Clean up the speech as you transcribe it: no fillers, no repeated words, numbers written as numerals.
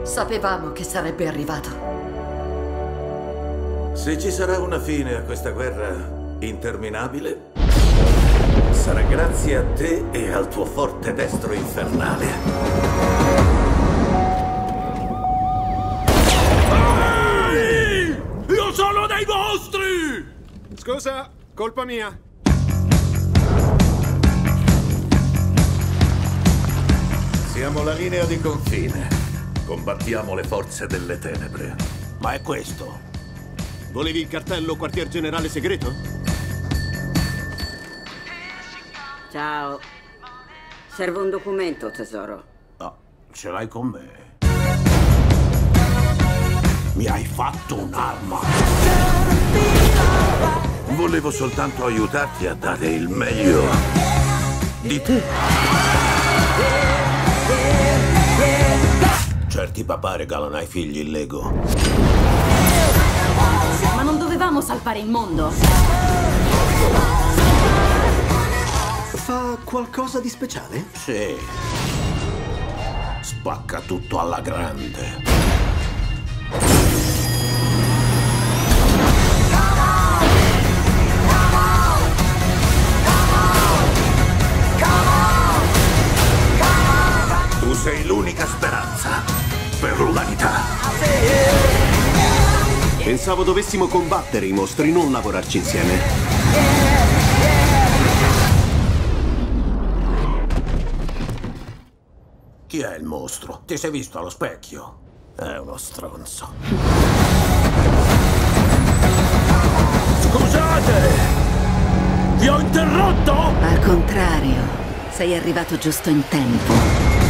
Sapevamo che sarebbe arrivato. Se ci sarà una fine a questa guerra interminabile, sarà grazie a te e al tuo forte destro infernale. Ehi! Io sono dei vostri! Scusa, colpa mia. Siamo la linea di confine. Combattiamo le forze delle tenebre. Ma è questo? Volevi il cartello quartier generale segreto? Ciao. Serve un documento, tesoro. Ah, ce l'hai con me. Mi hai fatto un'arma. Volevo soltanto aiutarti a dare il meglio di te. Certi papà regalano ai figli il Lego. Ma non dovevamo salvare il mondo? Fa qualcosa di speciale? Sì. Spacca tutto alla grande. Tu sei l'unica speranza per l'umanità. Pensavo dovessimo combattere i mostri, non lavorarci insieme. Chi è il mostro? Ti sei visto allo specchio? È uno stronzo. Scusate! Vi ho interrotto? Al contrario, sei arrivato giusto in tempo.